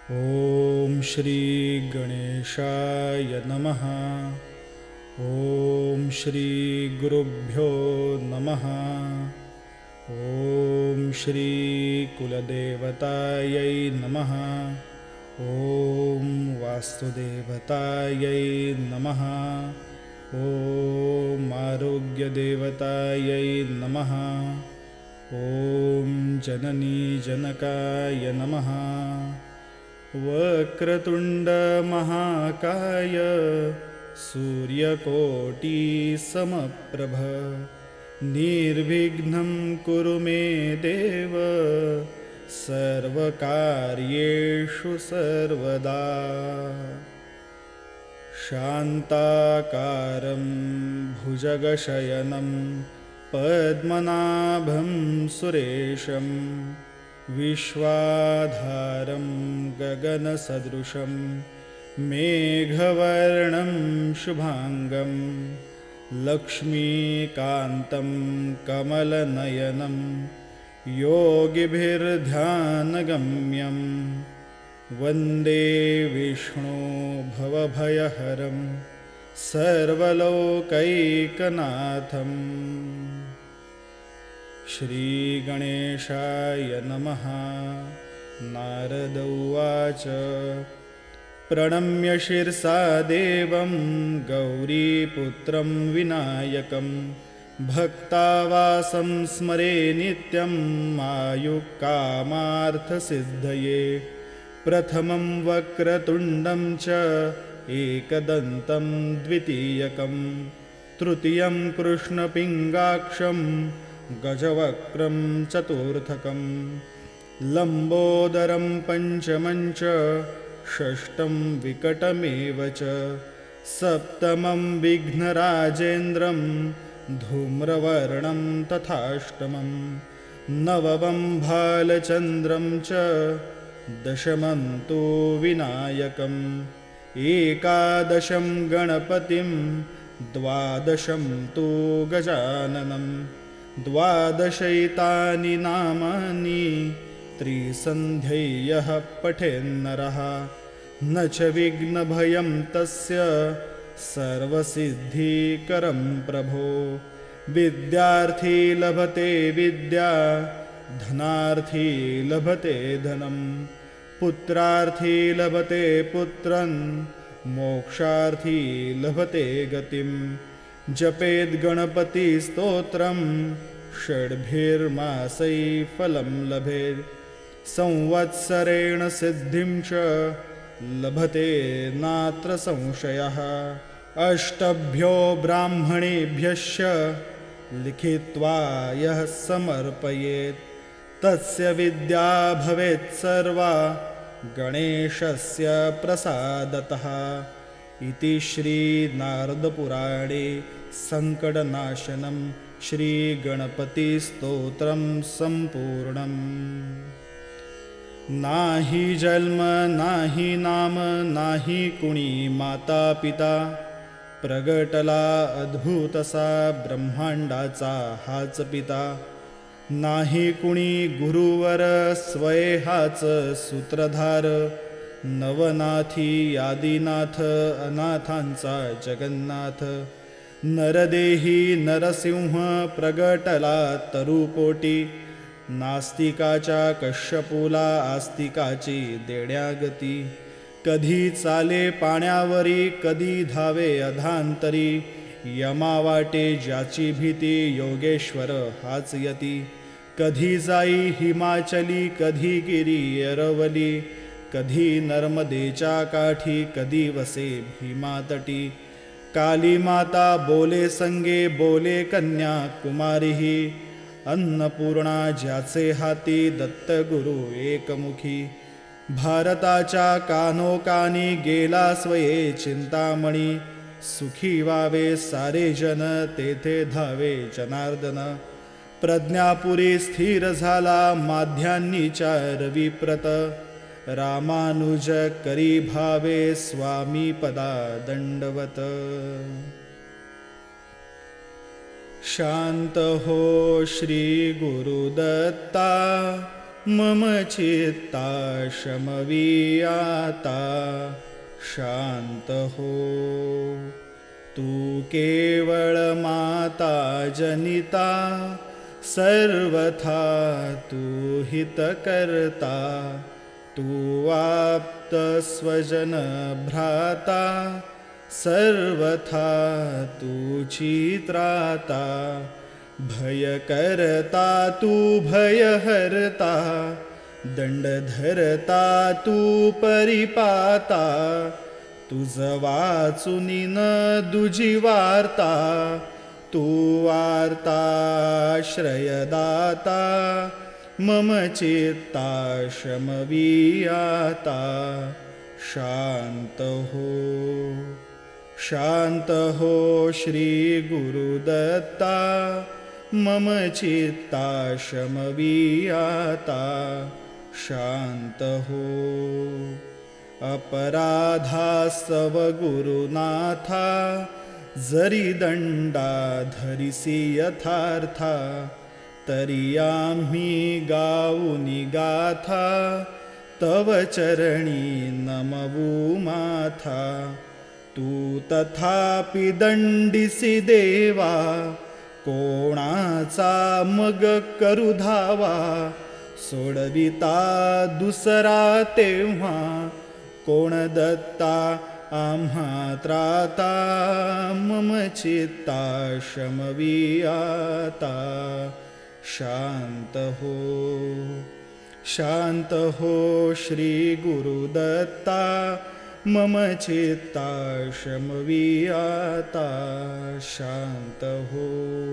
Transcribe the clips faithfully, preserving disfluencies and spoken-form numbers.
ओम श्री गणेशाय नमः। ओम श्री गुरुभ्यो नमः। ओम श्री कुलदेवतायै नमः। ओम वास्तुदेवतायै नमः। ओम आरोग्यदेवतायै नमः। ओम जननी जनकाय नमः। वक्रतुंड महाकाय सूर्यकोटि समप्रभ निर्विघ्नं कुरु मे देव सर्वकार्येषु सर्वदा। शान्ताकारं भुजगशयनं पद्मनाभं सुरेशं विश्वाधारं गगनसदृशं मेघवर्णं शुभांगं लक्ष्मीकान्तं कमलनयनं योगिभिर्ध्यानगम्यं वन्दे विष्णु भवभयहरं सर्वलोकैकनाथम्। श्रीगणेशाय नमः। नारद उवाच प्रणम्य शिरसा देवं गौरीपुत्रं विनायकं भक्तावासं स्मरे नित्यं आयुक्कामार्थसिद्धये। प्रथमं वक्रतुण्डं च एकदन्तं द्वितीयकं तृतीयं कृष्णपिङ्गाक्षं गजवक्त्रं चतुर्थकं लम्बोदरं पञ्चमं च षष्ठं विकटमेव च सप्तमं विघ्नराजेन्द्रं धूम्रवर्णं तथाष्टमं नवमं भालचन्द्रं च दशमं तु विनायकम् एकादशं गणपतिं द्वादशं तु गजाननं द्वादशैतानि नामानि त्रिसन्ध्यैः पठेन्नरः न च विघ्नभयं तस्य सर्वसिद्धिकरं प्रभो। विद्यार्थी लभते विद्या धनार्थी लभते धनं पुत्रार्थी लभते पुत्रं मोक्षार्थी लभते गतिं। जपेद् गणपति स्तोत्रं षड्भिर्मासै फलं लभेत् संवत्सरेण सिद्धिं च लभते नात्र संशयः। अष्टभ्यो ब्राह्मणेभ्यश्च लिखित्वा यः समर्पयेत् तस्य विद्या भवेत् सर्वा गणेशस्य प्रसादतः। इति श्री नारदपुराणे संकटनाशनं श्री गणपति स्तोत्रं संपूर्णम्। नाही जन्म नाही नाम नाही कुणी माता पिता प्रगटला अद्भुतसा ब्रह्मांडाचा हाच पिता। नाही कुणी गुरुवर स्वये हाच सूत्रधार नवनाथी आदिनाथ अनाथांचा जगन्नाथ। नरदेही नरसिंह प्रगटला तरुपोटी नास्तिकाच्या कश्यपूला आस्तिकाची देण्यागती। कधी चाले पाण्यावरी कधी धावे अधांतरी यमावाटे ज्याची भीती योगेश्वर हाच यती। कधी जाई हिमाचली कधी गिरी अरवली कधी नर्मदेच्या काठी कधी वसे भीमातटी। काली माता बोले संगे बोले कन्या कुमारीही अन्नपूर्णा ज्याचे हाती दत्तगुरु एकमुखी। भारताच्या कानोकानी गेला स्वये चिंतामणी सुखी व्हावे सारे जन तेथे धावे जनार्दन। प्रज्ञापुरी स्थिर झाला माध्यान्नीच्या रविप्रत रामानुज करी भावे स्वामी पदा दंडवत। शांत हो श्री गुरुदत्ता मम चित्ता शमवीयाता शांत हो। तू केवळ माता जनिता सर्वथा तू हितकर्ता। तू आप्त स्वजन भ्राता सर्वथा तू चित्राता। भय करता तू भयहर्ता दंडधरता तू परिपाता। तुझ वाचुनी न दुजी वार्ता तू वार्ताश्रयदाता। मम चित्ता शमवीयाता शांत हो। शांत हो श्री गुरुदत्ता मम चित्ता शमवीयाता शांत हो। अपराधास्तव गुरुनाथा जरी दंडा धरिसी यथार्था। तरी आम्ही गाऊनी गाथा तव चरणी नमवू माथा। तू तथापि दंडिसी देवा कोणाचा मग करू धावा। सोडविता दुसरा तेव्हा कोण दत्ता आम्हा त्राता। मम चित्ता शमवीयाता शांत हो। शांत हो श्री गुरुदत्ता मम चित्ता शमवीयाता शांत हो।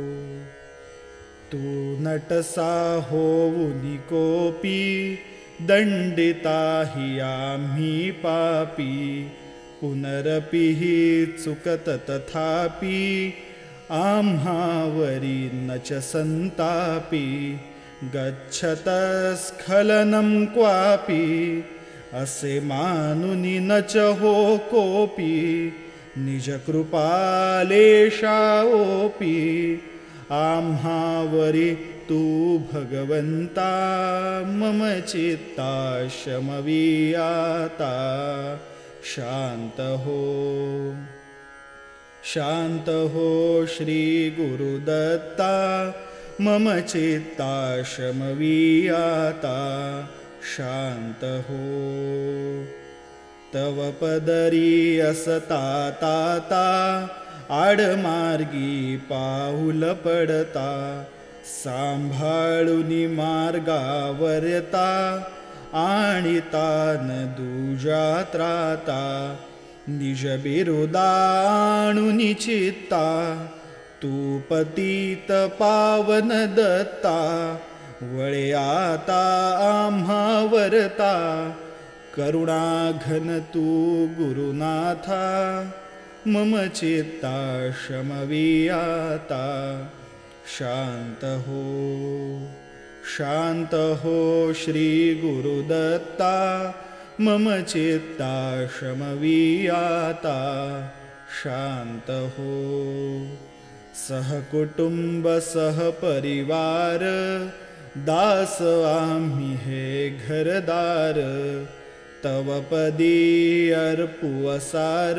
तू नटसा होऊनी कोपी दंडिता हि आम्ही पापी। पुनरपि हि चुकत तथापि आम्हावरी न च संतापि। गच्छत स्खलनं क्वापि असे मानुनी न च हो कोपी। निज कृपालेशाओपी आम्हावरी तू भगवंता। मम चित्ता शमवीयाता शांत हो। शांत हो श्री गुरुदत्ता मम चित्ता शमवीयाता शांत हो। तव पदरी असता ताता आडमार्गी पाऊल पडता। सांभाळुनी मार्गावरता आणिता न दुजा त्राता। निज बिरुदाणुनी चित्ता तू पतित पावन दत्ता। वळे आता आम्हावरता करुणा घन तू गुरुनाथा। मम चित्ता शमवीयाता शांत हो। शांत हो श्री गुरुदत्ता मम चित्ता शमवीयाता शांत हो। सहकुटुंब सहपरिवार दास आम्ही हे घरदार। तव पदी अर्पुवसार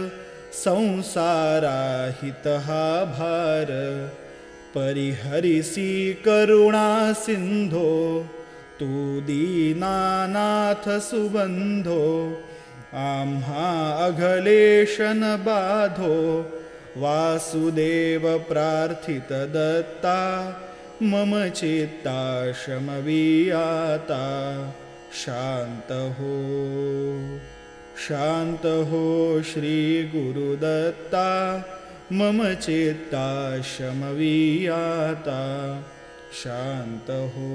संसाराहित हा भार। परिहरिसी करुणा सिंधो तू दीनानाथ सुबंधो। आम्हा अघलेशन बाधो वासुदेव प्रार्थित दत्ता। मम चित्ता शमवीयाता शांत हो। शांत हो श्री गुरुदत्ता मम चित्ता शमवीयाता शांत हो।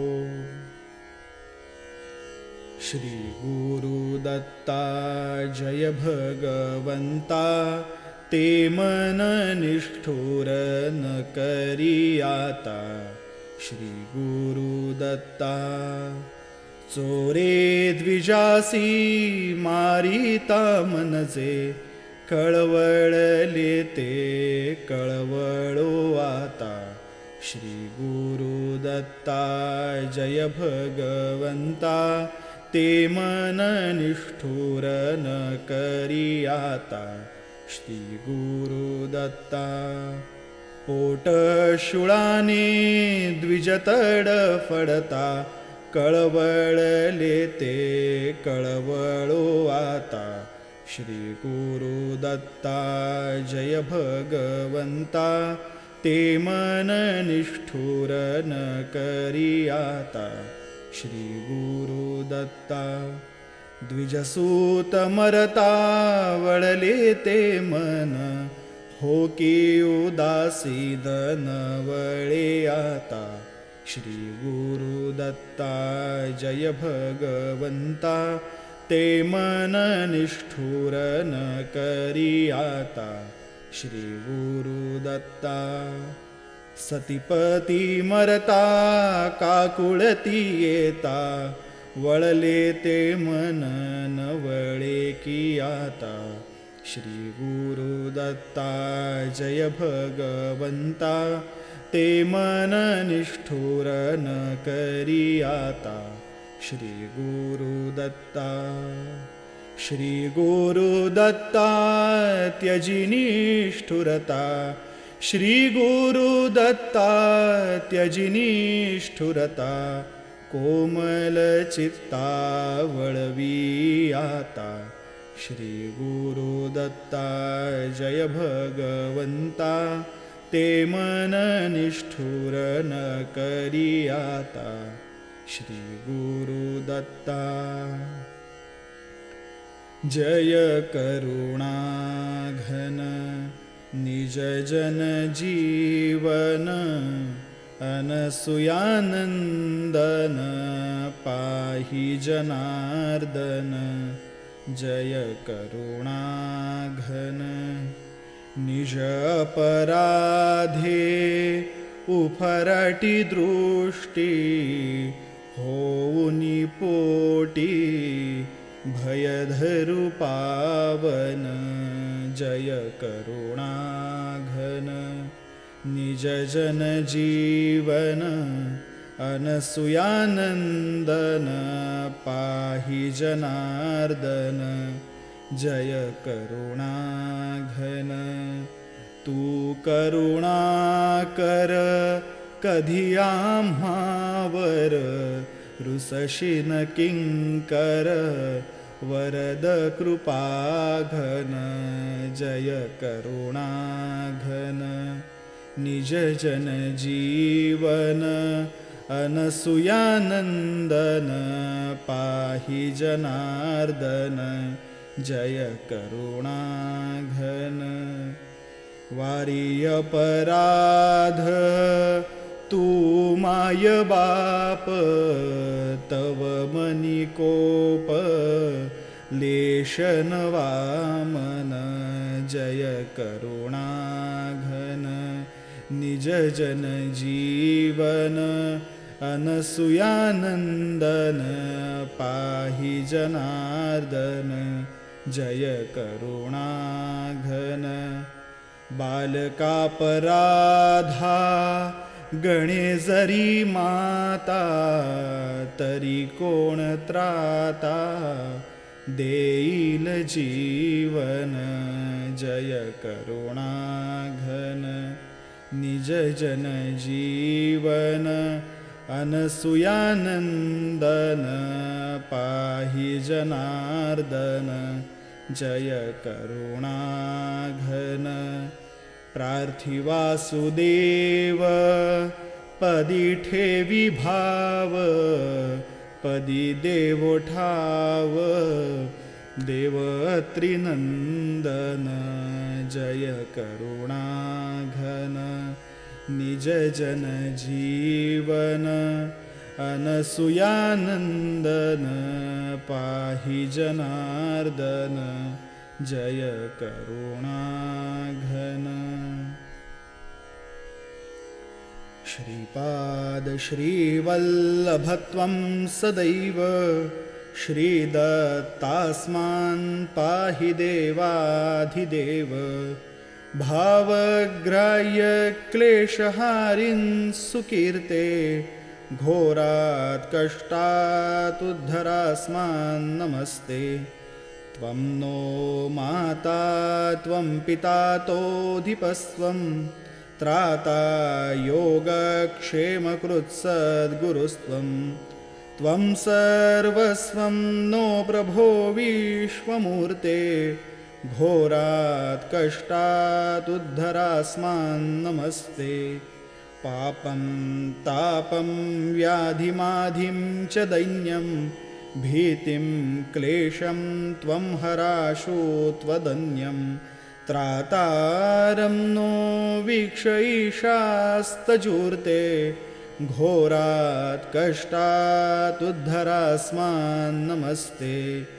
श्री गुरुदत्ता जय भगवंता। ते मन निष्ठुर न करियाता। श्री गुरुदत्ता चोरे द्विजासी मारिता मनजे। कळवळले ते कळवळो आता। श्रीगुरुदत्ता जय भगवन्ता ते मन निष्ठुर न करियाता श्रीगुरुदत्ता पोटशुळाने द्विजतड फडता कळवळले ते कळवळो आता श्रीगुरुदत्ता जय भगवन्ता ते मन निष्ठुर न करियाता श्रीगुरुदत्ता द्विजसूत मरता वळले ते मन हो की उदासीन वळे आता श्रीगुरुदत्ता जय भगवन्ता ते मन निष्ठुर न करियाता श्रीगुरुदत्ता सतीपती मरता काकुळती येता वळले ते मन न वळे की आता श्रीगुरुदत्ता जय भगवन्ता ते मन निष्ठुर न करियाता श्रीगुरुदत्ता श्रीगुरुदत्ता त्यजि निष्ठुरता श्रीगुरुदत्ता त्यजि निष्ठुरता कोमलचित्ता वळवी आता श्रीगुरुदत्ता जय भगवन्ता ते मन निष्ठुर न करियाता श्रीगुरुदत्ता जय करुणाघन निज जन जीवन अनसूयानंदन पाहि जनार्दन जय करुणाघन निज अपराधे उफराटी दृष्टी होऊनी पोटी भयधरु पावन जय करुणाघन निज जन जीवन अनसूयानंदन पाहि जनार्दन जय करुणाघन तू करुणा कर कधी आम्हावर रुसशीन किंकर वरद कृपाघन जय करुणाघन निज जन जीवन अनसूयानंदन पाहि जनार्दन जय करुणाघन वारी अपराध तू माय बाप तव मनी कोप लेशन वामन जय करुणाघन निज जन जीवन अनसूयानंदन पाहि जनार्दन जय करुणाघन बालकापराधा गणे जरी माता तरी कोण त्राता देईल जीवन जय करुणाघन निज जन जीवन अनसूयानंदन पाहि जनार्दन जय करुणाघन प्रार्थी वासुदेव पदी ठेवी भाव पदी देवो ठाव देव त्रिनंदन जय करुणाघन निज जन जीवन अनसूयानंदन पाहि जनार्दन जय करुणाघन श्रीपाद श्रीवल्लभत्वं सदैव श्रीदत्तास्मान् पाहि देवाधिदेव भावग्राह्य क्लेशहारिन् सुकीर्ते घोरात् कष्टात् उद्धरास्मान् नमस्ते। त्वं नो माता त्वं पिता तोऽधिपस्त्वं त्राता योगक्षेमकृत्सद्गुरुस्त्वं त्वं सर्वस्वं नो प्रभो विश्वमूर्ते घोरात् कष्टात् उद्धरास्मान् नमस्ते। पापं तापं व्याधिमाधिं च दैन्यं भीतिं क्लेशं त्वं हराशु त्वदन्यं त्रातारं नो वीक्षयिषास्तजूर्ते घोरात् कष्टात् उद्धरास्मान् नमस्ते।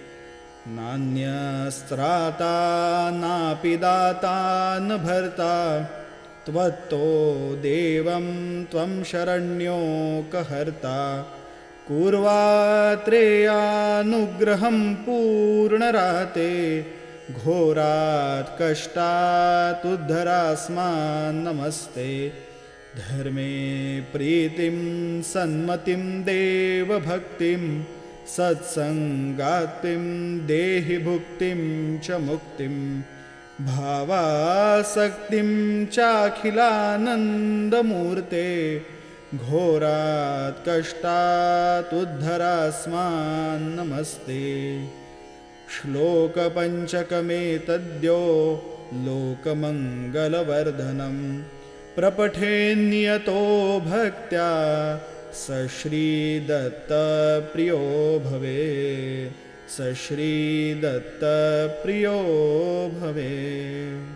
नान्यस्त्राता नापि दाता न भर्ता त्वत्तो देवं त्वं शरण्यो कहर्ता कुर्वात्रेयानुग्रहं पूर्णराते घोरात् कष्टात् उद्धरास्मान् नमस्ते। धर्मे प्रीतिं सन्मतिं देवभक्तिं सत्संगात्तिं देहि भुक्तिं च मुक्तिं भावासक्तिं चाखिलानन्दमूर्ते घोरात् कष्टात् उद्धरास्मान् नमस्ते। श्लोकपञ्चकमेतद्यो लोकमङ्गलवर्धनं प्रपठेन्नियतो भक्त्या स श्रीदत्तप्रियो भवेत् स श्रीदत्तप्रियो भवेत्।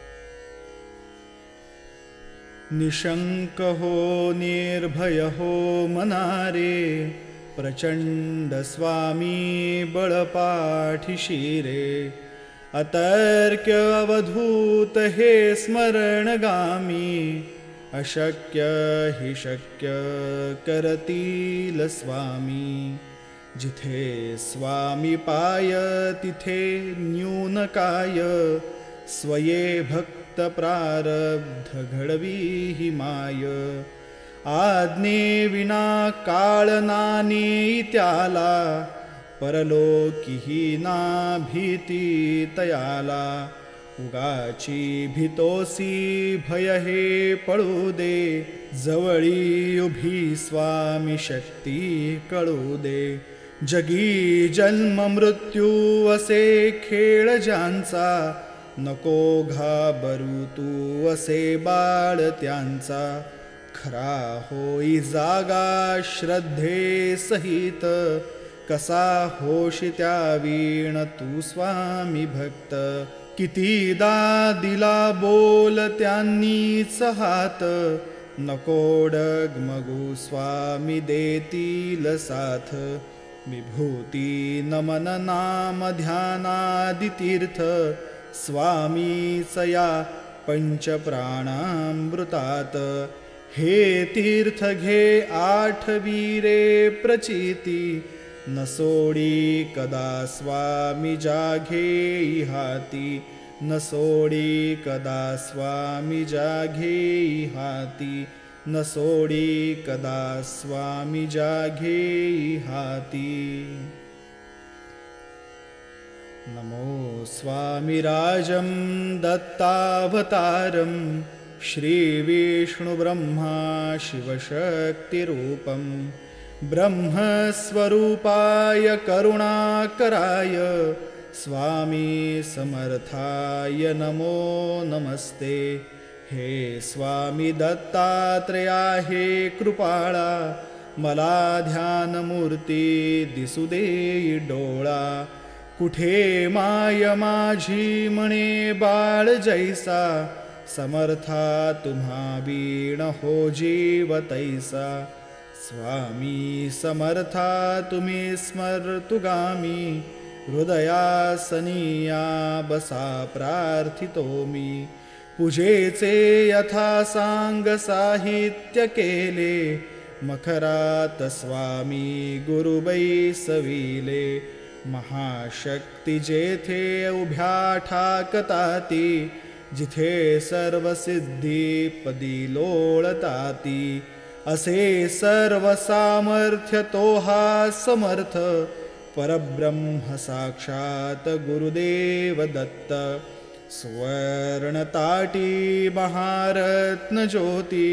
निशंक हो निर्भय हो मनारे प्रचंड स्वामी बळपाठिशिरे अतर्क्य अवधूत हे स्मरणगामी अशक्य हि शक्य करतील स्वामी जिथे स्वामी पाय तिथे न्यूनकाय स्वये भक्त प्रारब्ध घडवी हि माय आज्ञे विना काळ नाने त्याला परलोकीही ना भीती तयाला उगाची भीतोसी भय हे पळू दे जवळी उभी स्वामी शक्ती कळू दे जगी जन्म मृत्यू असे खेळ ज्यांचा नको घाबरू तू असे बाळ त्यांचा खरा होई जागा श्रद्धे सहित कसा होशी त्या वीण तू स्वामी भक्त कितीदा दिला बोल त्यांनीच हात नको डगमगू स्वामी देतील साथ विभूती नमन नाम ध्यानादि तीर्थ स्वामीच या पंचप्राणामृतात हे तीर्थ घे आठवीरे प्रचिती न सोडी कदा स्वामी जाघे हाती न सोडी कदा स्वामी जाघे हाती न सोडी कदा स्वामी जाघे हाती। नमो स्वामिराजं दत्तावतारं श्रीविष्णुब्रह्मा शिवशक्तिरूपं ब्रह्मस्वरूपाय करुणाकराय स्वामी समर्थाय नमो नमस्ते। हे स्वामी दत्तात्रेया हे कृपाळा मला ध्यानमूर्ती दिसू दे डोळा कुठे माय माझी म्हणे बाळ जैसा समर्था तुम्हा वीण हो जीव तैसा स्वामी समर्था तुम्ही स्मर्तुगामी हृदयासनिया बसा प्रार्थितो मी पूजेचे यथा सांग साहित्य केले मखरात स्वामी गुरुबै सविले महाशक्ती जेथे उभ्या ठाकताती जिथे सर्व सिद्धी पदी लोळताती, असे सर्व सामर्थ्य तो हा समर्थ, परब्रह्म साक्षात गुरुदेव दत्त. स्वर्णताटी महारत्न ज्योती,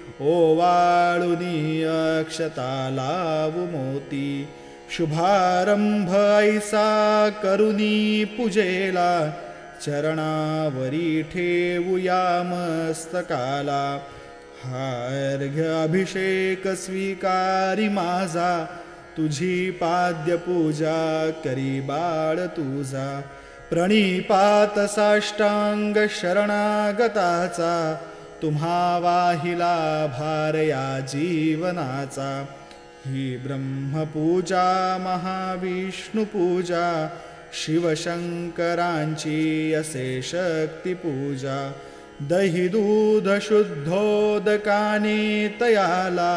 ओवाळुनी अक्षता लावू मोती. शुभारंभ ऐसा करुनी पूजेला, चरणावरी ठेवूया मस्तकाला. हा अर्घ्य अभिषेक स्वीकारी माझा, तुझी पाद्य पूजा करी बाळ तुझा. प्रणिपात साष्टांग शरणागताचा, तुम्हा वाहिला भार या जीवनाचा. ही ब्रह्मपूजा महाविष्णू पूजा, शिवशंकरांची असे शक्ती पूजा. दही दूध शुद्धोदकाने तयाला,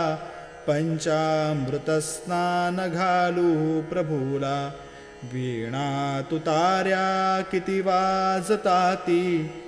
पंचामृत स्नान घालू प्रभूला. वीणा तुतार्या किती वाजताती,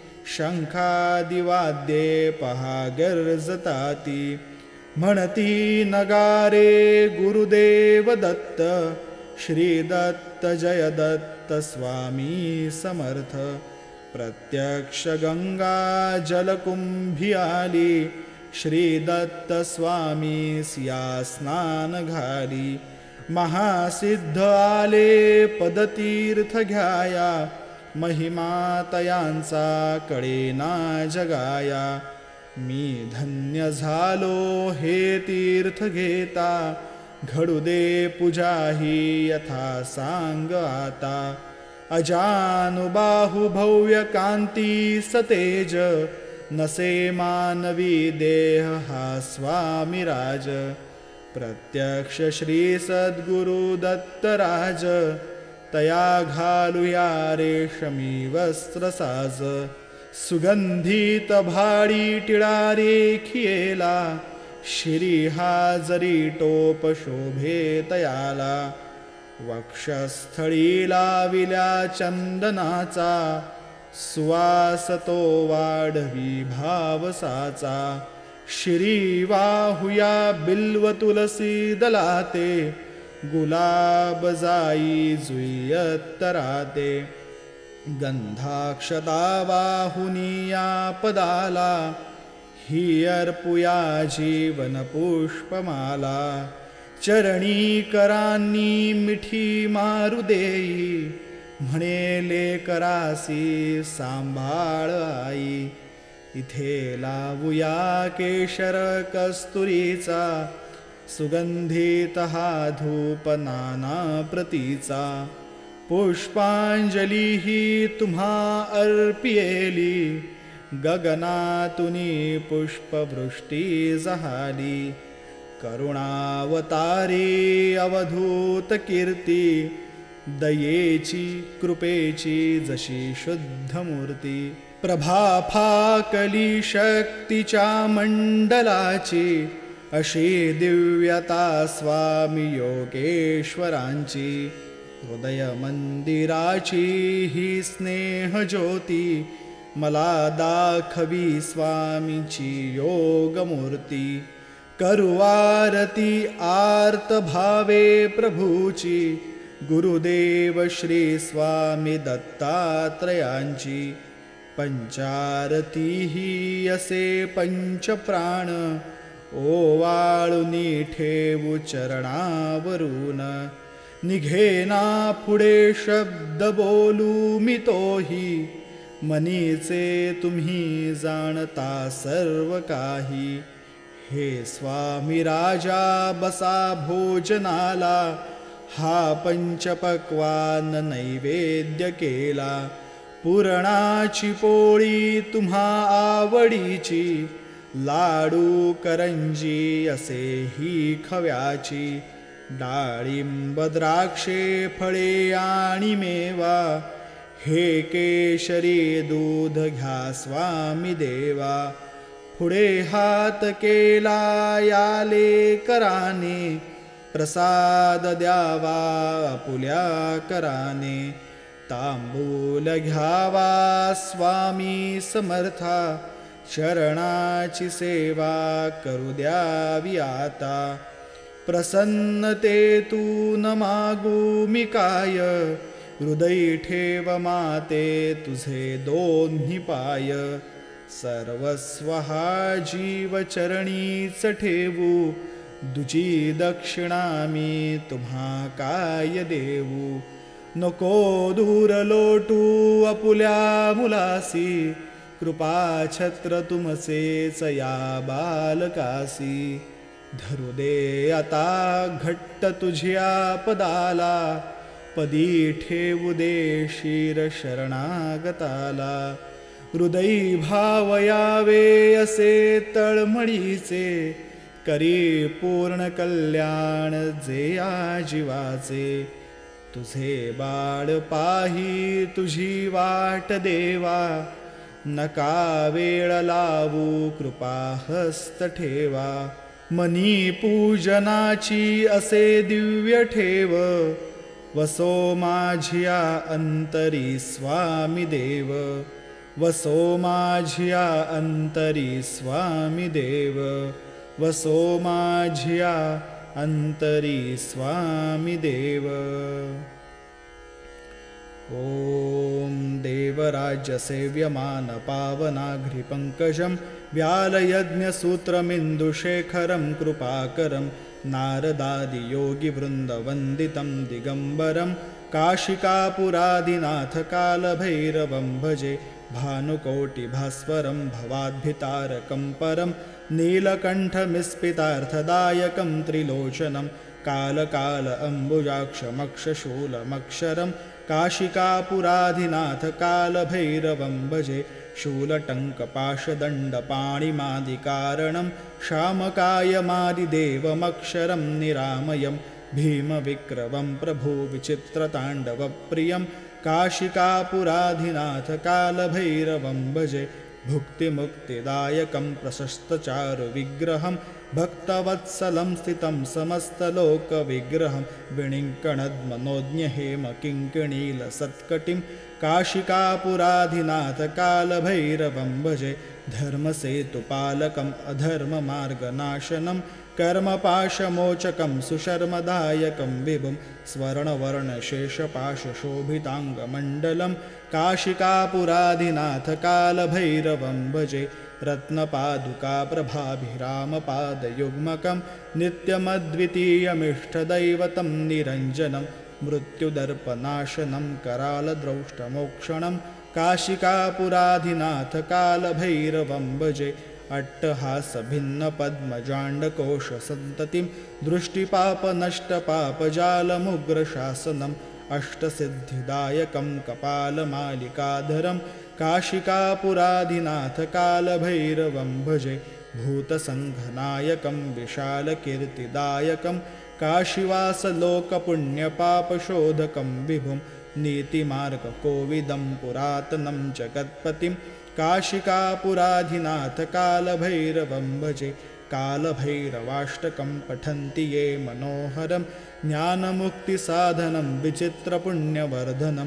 शंखादिवाद्ये पहा गर्जताती. म्हणती नगारे गुरुदेव दत्त, श्री दत्त जय दत्त स्वामी समर्थ. प्रत्यक्ष गंगा जलकुंभी आली, श्री दत्त स्वामी सिया स्नान घाली. महासिद्ध आले पदतीर्थ घ्याया, महिमा तयांचा कळेना जगाया. मी धन्य झालो हे तीर्थ घेता, घडू दे पूजा ही यथा सांग आता. अजानुबाहु भव्य कांती सतेज, नसे मानवी देह हा स्वामीराज. प्रत्यक्ष श्री सद्गुरु दत्तराज, तया घालूया रेशमी वस्त्र साज. सुगंधित भाडी टिळा रेखियेला, शिरी हा जरी टोप शोभे तयाला. वक्षस्थळी लाविल्या चंदनाचा, सुवास तो वाढवी भावसाचा. शिरी वाहुया बिल्व तुलसी दलाते, गुलाब जाई जुई अत्तराते. गंधाक्षता वाहुनिया पदाला, ही अर्पुया जीवन पुष्पमाला. चरणी करांनी मिठी मारू देई, म्हणे लेकरासी सांभाळ आई. इथे लावूया केशर कस्तुरीचा, सुगंधित हा धूप नाना प्रतीचा. पुष्पांजली ही तुम्हा अर्पियेली, गगनातुनी पुष्पवृष्टी जहाली. करुणावतारी अवधूत कीर्ती, दयेची कृपेची जशी शुद्ध मूर्ती. प्रभा फाकली शक्तीच्या मंडलाची, अशी दिव्यता स्वामी योगेश्वरांची. हृदय मंदिराची ही स्नेह ज्योती, मला दाखवी स्वामीची योगमूर्ती. करू आरती आर्त भावे प्रभूची, गुरुदेव श्री स्वामी दत्तात्रयांची. पंचारती ही असे पंचप्राण, ओवाळुनी ठेवू चरणावरून. निघेना पुढे शब्द बोलू मी तोही, मनीचे तुम्ही जाणता सर्व काही. हे स्वामी राजा बसा भोजनाला, हा पंचपक्वान नैवेद्य केला. पुरणाची पोळी तुम्हा आवडीची, लाडू करंजी असे ही खव्याची. डाळिंब द्राक्षे फळे आणि मेवा, हे केशरी दूध घ्या स्वामी देवा. पुढे हात केला याले कराने, प्रसाद द्यावा आपुल्या कराने. तांबूल घ्यावा स्वामी समर्था, चरणाची सेवा करू द्यावी आता। प्रसन्नते तू न मागू मी काय, हृदयी ठेव माते तुझे दोन्ही पाय। सर्वस्व हा जीव चरणीच ठेवू, दुजी दक्षिणा मी तुम्हा काय देऊ। नको दूर लोटू आपुल्या मुलासी, कृपा छत्र तुमचेच या बालकासी। धरू दे आता घट्ट तुझ्या पदाला, पदी ठेवू दे शिर शरणागताला। हृदयी भाव यावे असे तळमळीचे, करी पूर्ण कल्याण जे या जीवाचे। तुझे बाळ पाही तुझी वाट देवा, नका वेळ लावू कृपा हस्त ठेवा। मनी पूजनाची असे दिव्य ठेव, वसो माझिया अंतरी स्वामी देव। वसो माझिया अंतरी स्वामी देव, वसो माझिया अंतरी स्वामी देव। ओम देवराज्य सेव्यमान पावनाघ्रिपङ्कजं, व्यालयज्ञसूत्रमिन्दुशेखरं कृपाकरं। नारदादियोगिवृन्दवन्दितं दिगम्बरं, काशिकापुरादिनाथ कालभैरवं भजे। भानुकोटिभास्वरं भवाद्भितारकं परं, नीलकण्ठमिस्पितार्थदायकं त्रिलोचनं। कालकाल अम्बुजाक्षमक्षशूलमक्षरं, काशिकापुराधिनाथ कालभैरवं भजे। शूलटङ्कपाशदण्डपाणिमादिकारणं, शामकायमादिदेवमक्षरं निरामयं। भीमविक्रमं प्रभुविचित्रताण्डवप्रियं, काशिकापुराधिनाथ कालभैरवं भजे। भुक्तिमुक्तिदायकं प्रशस्तचारुविग्रहं, भक्तवत्सलं स्थितं समस्तलोकविग्रहं। विणिङ्कणद्मनोज्ञहेमकिङ्किणीलसत्कटिं, काशिकापुराधिनाथ कालभैरवं भजे। धर्मसेतुपालकम् अधर्ममार्गनाशनं, कर्मपाशमोचकं सुशर्मदायकं विभुं। स्वर्णवर्णशेषपाशशोभिताङ्गमण्डलं, काशिकापुराधिनाथ कालभैरवं भजे। रत्नपादुकाप्रभाभिरामपादयुग्मकं, नित्यमद्वितीयमिष्टदैवतं निरञ्जनं। मृत्युदर्पनाशनं करालद्रौष्टमोक्षणं, काशिकापुराधिनाथ कालभैरवं भजे। अट्टहासभिन्नपद्मजाण्डकोशसन्ततिं, दृष्टिपापनष्टपापजालमुग्रशासनम्। अष्टसिद्धिदायकं कपालमालिकाधरं, काशिकापुराधिनाथ कालभैरवं भजे। भूतसङ्घनायकं विशालकीर्तिदायकं, काशीवासलोकपुण्यपापशोधकं विभुं। नीतिमार्गकोविदं पुरातनं जगत्पतिं, काशिकापुराधिनाथ कालभैरवं भजे। कालभैरवाष्टकं पठन्ति ये मनोहरं, ज्ञानमुक्तिसाधनं विचित्रपुण्यवर्धनं।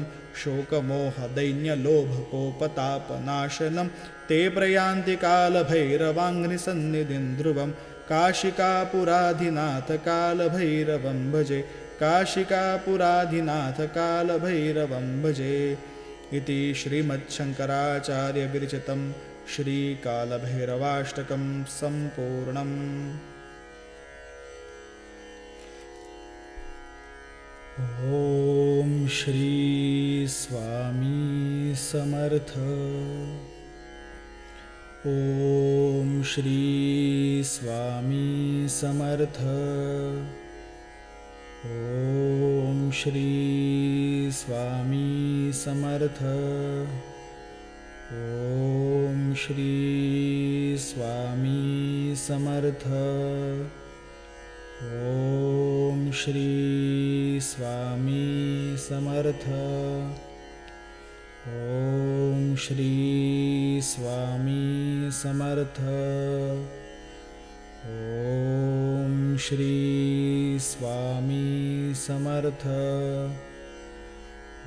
शोकमोहदैन्यलोभकोपतापनाशनं, ते प्रयान्ति कालभैरवाङ्घ्रिसन्निधिं ध्रुवं। काशिकापुराधिनाथ कालभैरवं भजे। काशिकापुराधिनाथ कालभैरवं भजे। इति श्रीमच्छङ्कराचार्यविरचितं श्रीकालभैरवाष्टकं सम्पूर्णम्। ॐ श्री स्वामी समर्थ। ॐ श्री स्वामी समर्थ। ॐ श्री स्वामी समर्थ। ॐ श्री स्वामी समर्थ। ॐ श्री स्वामी समर्थ। ॐ श्री स्वामी समर्थ। ॐ श्री स्वामी समर्थ।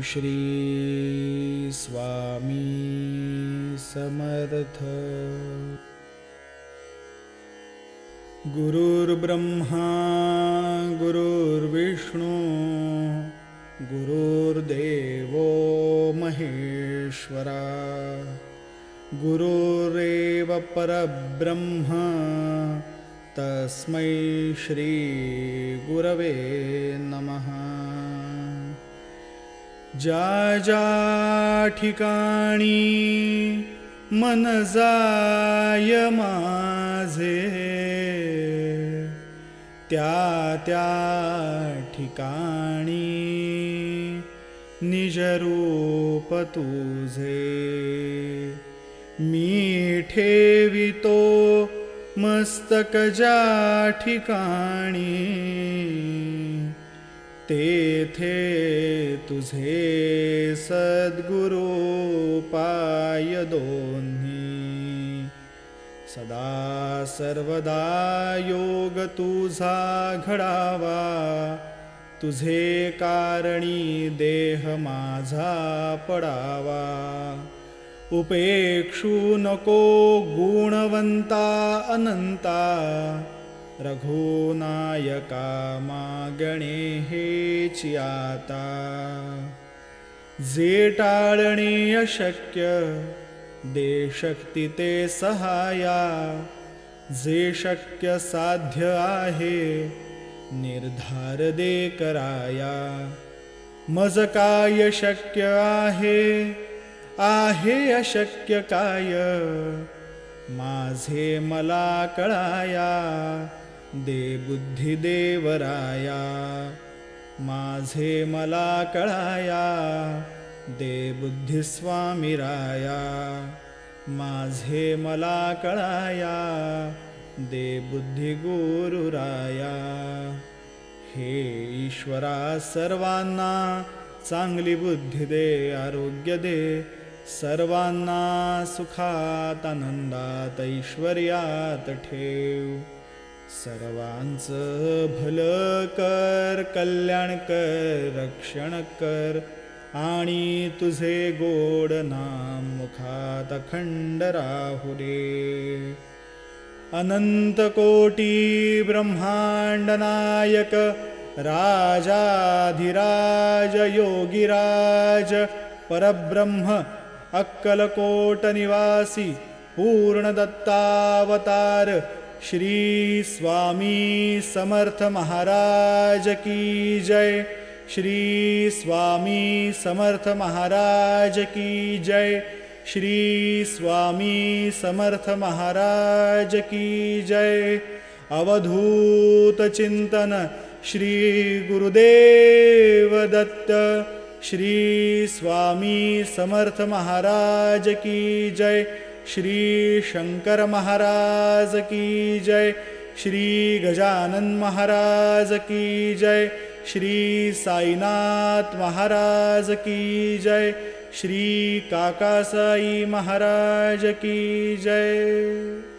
श्री स्वामी समर्थ। गुरुर्ब्रह्मा गुरुर्विष्णू गुरुर्देवो महेश्वरा गुरुरेव परब्रह्म तस्मै श्री गुरवे नमः। ज्या ज्या ठिकाणी मन जाय माझे त्या त्या ठिकाणी निजरूप तुझे मी ठेवितो मस्तक ज्या ठिकाणी तेथे तुझे सद्गुरु पाय दोन्ही सदा सर्वदा योग तुझा घडावा तुझे कारणी देह माझा पडावा उपेक्षू नको गुणवंता अनंता रघुनायका मागणे हेची आता जे टाळणे अशक्य दे शक्ती ते सहाया जे शक्य साध्य आहे निर्धार दे कराया मज काय शक्य आहे आहे अशक्य काय माझे मला कळाया दे बुद्धी देवराया माझे मला कळाया दे बुद्धी स्वामी राया माझे मला कळाया दे बुद्धी गुरु राया। हे ईश्वरा सर्वांना चांगली बुद्धी दे आरोग्य दे सर्वांना सुखात आनंदात ऐश्वर्यात ठेव सर्वांचं भलं कर कल्याण कर रक्षण कर आणि तुझे गोड नाम मुखात अखंड राहू दे। अनंत कोटी ब्रह्मांड नायक राजाधिराज योगीराज परब्रह्म अक्कलकोट निवासी पूर्ण दत्तावतार श्री स्वामी समर्थ महाराज की जय श्री स्वामी समर्थ महाराज की जय श्री स्वामी समर्थ महाराज की जय। अवधूत चिंतन श्री गुरुदेव दत्त श्री स्वामी समर्थ महाराज की जय श्री शंकर महाराज की जय श्री गजानन महाराज की जय श्री साईनाथ महाराज की जय श्री काकासाई महाराज की जय।